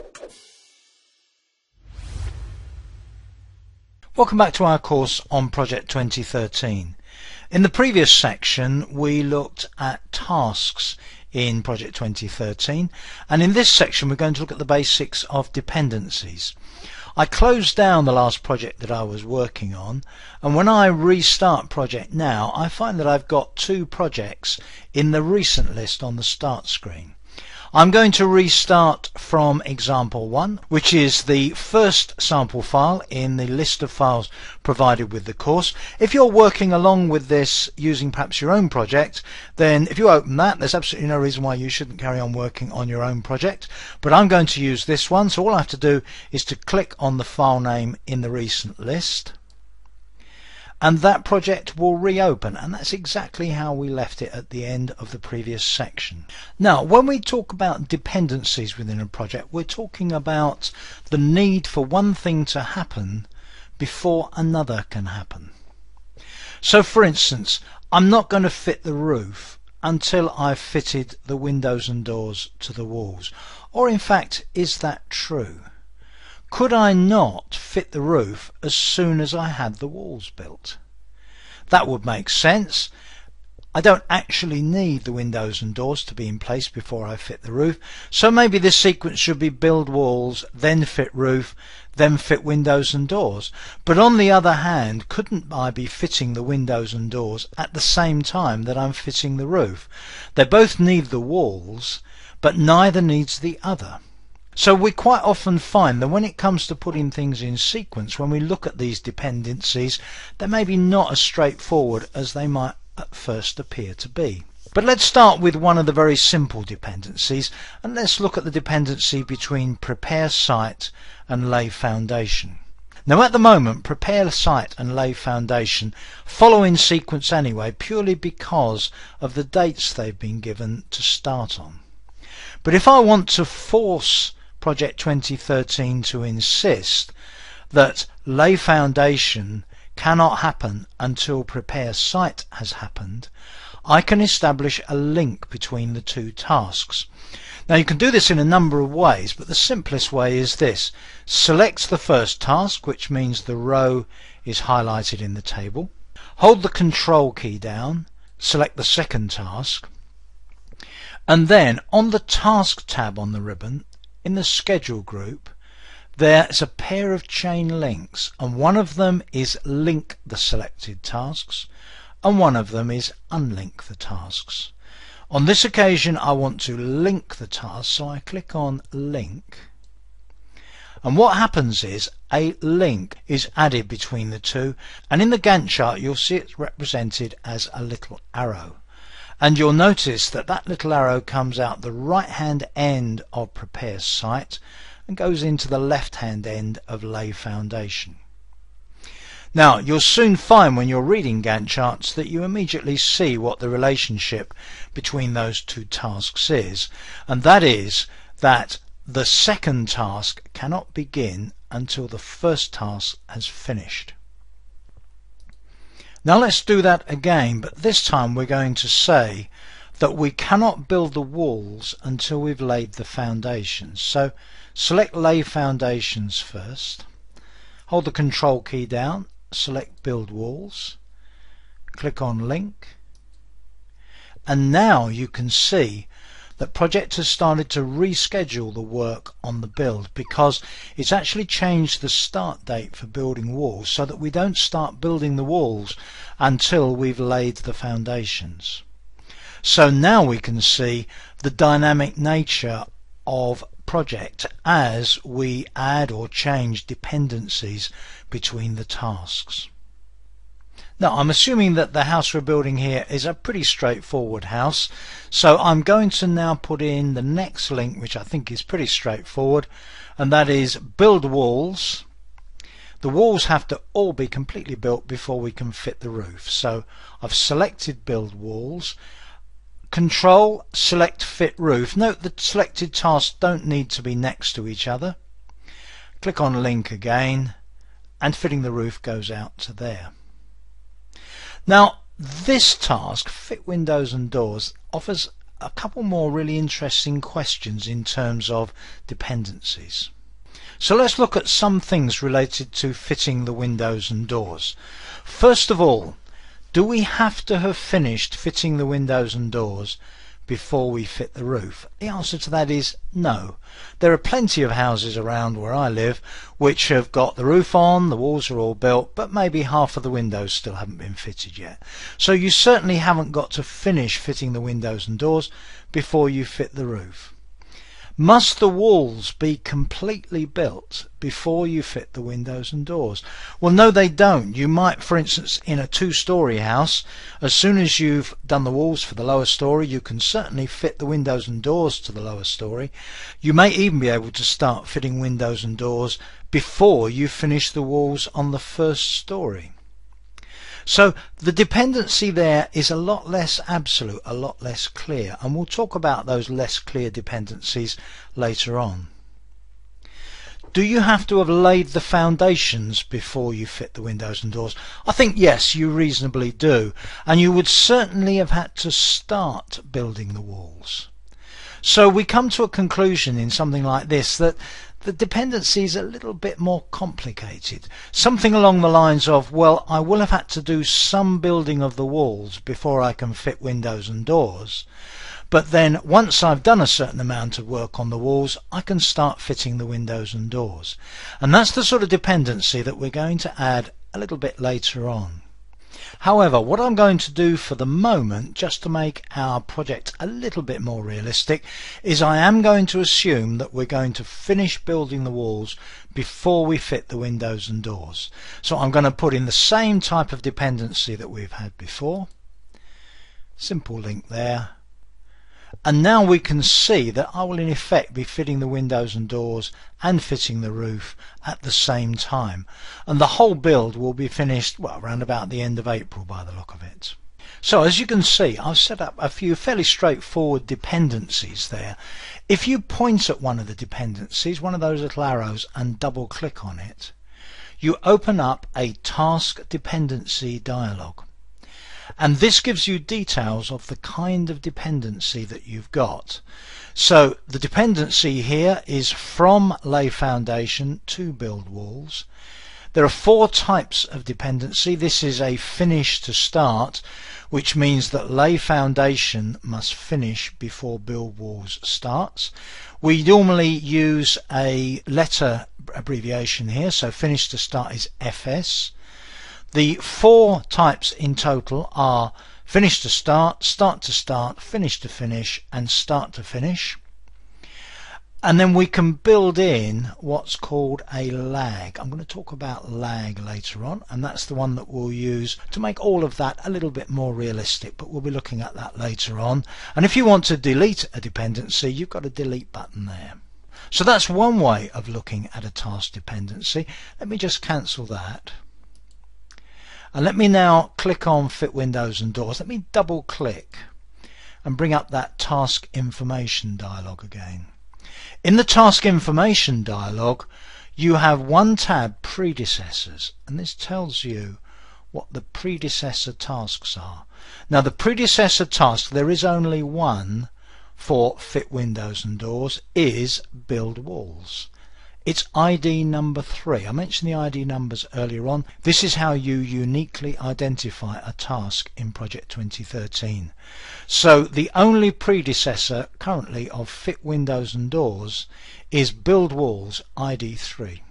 Welcome back to our course on Project 2013. In the previous section we looked at tasks in Project 2013, and in this section we're going to look at the basics of dependencies. I closed down the last project that I was working on, and when I restart Project now I find that I've got two projects in the recent list on the start screen. I'm going to restart from example 1, which is the first sample file in the list of files provided with the course. If you're working along with this using perhaps your own project, then if you open that, there's absolutely no reason why you shouldn't carry on working on your own project. But I'm going to use this one, so all I have to do is to click on the file name in the recent list, and that project will reopen, and that's exactly how we left it at the end of the previous section. Now, when we talk about dependencies within a project, we're talking about the need for one thing to happen before another can happen. So for instance, I'm not going to fit the roof until I've fitted the windows and doors to the walls. Or in fact, is that true? Could I not fit the roof as soon as I had the walls built? That would make sense. I don't actually need the windows and doors to be in place before I fit the roof, so maybe this sequence should be build walls, then fit roof, then fit windows and doors. But on the other hand, couldn't I be fitting the windows and doors at the same time that I'm fitting the roof? They both need the walls, but neither needs the other. So we quite often find that when it comes to putting things in sequence, when we look at these dependencies, they're maybe not as straightforward as they might at first appear to be. But let's start with one of the very simple dependencies, and let's look at the dependency between prepare site and lay foundation. Now at the moment, prepare site and lay foundation follow in sequence anyway, purely because of the dates they've been given to start on. But if I want to force Project 2013 to insist that lay foundation cannot happen until prepare site has happened, I can establish a link between the two tasks. Now you can do this in a number of ways, but the simplest way is this. Select the first task, which means the row is highlighted in the table. Hold the Control key down, select the second task, and then on the Task tab on the ribbon, in the Schedule group, there's a pair of chain links, and one of them is link the selected tasks and one of them is unlink the tasks. On this occasion I want to link the task, so I click on link, and what happens is a link is added between the two, and in the Gantt chart you'll see it's represented as a little arrow. And you'll notice that that little arrow comes out the right hand end of prepare site and goes into the left hand end of lay foundation. Now you'll soon find when you're reading Gantt charts that you immediately see what the relationship between those two tasks is, and that is that the second task cannot begin until the first task has finished. Now let's do that again, but this time we're going to say that we cannot build the walls until we've laid the foundations. So select lay foundations first, hold the Control key down, select build walls, click on link, and now you can see that Project has started to reschedule the work on the build, because it's actually changed the start date for building walls so that we don't start building the walls until we've laid the foundations. So now we can see the dynamic nature of Project as we add or change dependencies between the tasks. Now I'm assuming that the house we're building here is a pretty straightforward house, so I'm going to now put in the next link, which I think is pretty straightforward, and that is build walls. The walls have to all be completely built before we can fit the roof. So I've selected build walls, Control, select fit roof. Note the selected tasks don't need to be next to each other. Click on link again, and fitting the roof goes out to there. Now this task, fit windows and doors, offers a couple more really interesting questions in terms of dependencies. So let's look at some things related to fitting the windows and doors. First of all, do we have to have finished fitting the windows and doors before we fit the roof? The answer to that is no. There are plenty of houses around where I live which have got the roof on, the walls are all built, but maybe half of the windows still haven't been fitted yet. So you certainly haven't got to finish fitting the windows and doors before you fit the roof. Must the walls be completely built before you fit the windows and doors? Well, no, they don't. You might, for instance, in a two-story house, as soon as you've done the walls for the lower story, you can certainly fit the windows and doors to the lower story. You may even be able to start fitting windows and doors before you finish the walls on the first story. So the dependency there is a lot less absolute, a lot less clear, and we'll talk about those less clear dependencies later on. Do you have to have laid the foundations before you fit the windows and doors? I think yes, you reasonably do, and you would certainly have had to start building the walls. So we come to a conclusion in something like this, that the dependency is a little bit more complicated. Something along the lines of, well, I will have had to do some building of the walls before I can fit windows and doors, but then once I've done a certain amount of work on the walls, I can start fitting the windows and doors. And that's the sort of dependency that we're going to add a little bit later on. However, what I'm going to do for the moment, just to make our project a little bit more realistic, is I am going to assume that we're going to finish building the walls before we fit the windows and doors. So I'm going to put in the same type of dependency that we've had before. Simple link there. And now we can see that I will in effect be fitting the windows and doors and fitting the roof at the same time, and the whole build will be finished, well, around about the end of April by the look of it. So as you can see, I've set up a few fairly straightforward dependencies there. If you point at one of the dependencies, one of those little arrows, and double click on it, you open up a task dependency dialog. And this gives you details of the kind of dependency that you've got. So the dependency here is from lay foundation to build walls. There are four types of dependency. This is a finish to start, which means that lay foundation must finish before build walls starts. We normally use a letter abbreviation here, so finish to start is FS. The four types in total are finish to start, start to start, finish to finish, and start to finish. And then we can build in what's called a lag. I'm going to talk about lag later on, and that's the one that we'll use to make all of that a little bit more realistic, but we'll be looking at that later on. And if you want to delete a dependency, you've got a delete button there. So that's one way of looking at a task dependency. Let me just cancel that. And let me now click on Fit Windows and Doors. Let me double click and bring up that Task Information dialog again. In the Task Information dialog, you have one tab, Predecessors, and this tells you what the predecessor tasks are. Now the predecessor task, there is only one for Fit Windows and Doors, is Build Walls. It's ID number 3. I mentioned the ID numbers earlier on. This is how you uniquely identify a task in Project 2013. So the only predecessor currently of Fit Windows and Doors is Build Walls ID 3.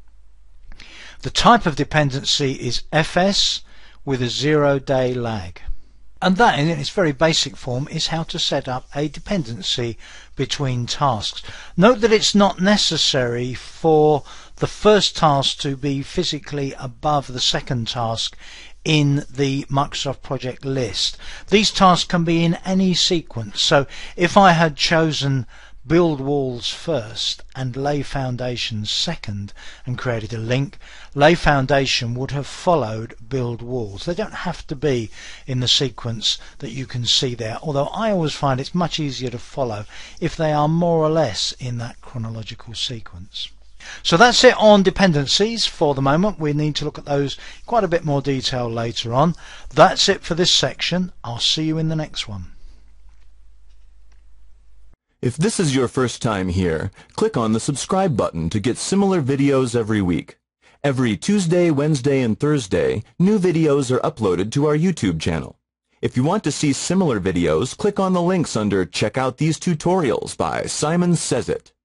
The type of dependency is FS with a 0-day lag. And that, in its very basic form, is how to set up a dependency between tasks. Note that it's not necessary for the first task to be physically above the second task in the Microsoft project list. These tasks can be in any sequence. So if I had chosen Build Walls first and Lay Foundations second and created a link, Lay Foundation would have followed Build Walls. They don't have to be in the sequence that you can see there, although I always find it's much easier to follow if they are more or less in that chronological sequence. So that's it on dependencies for the moment. We need to look at those in quite a bit more detail later on. That's it for this section. I'll see you in the next one. If this is your first time here, click on the subscribe button to get similar videos every week. Every Tuesday, Wednesday, and Thursday, new videos are uploaded to our YouTube channel. If you want to see similar videos, click on the links under Check Out These Tutorials by Simon Says It.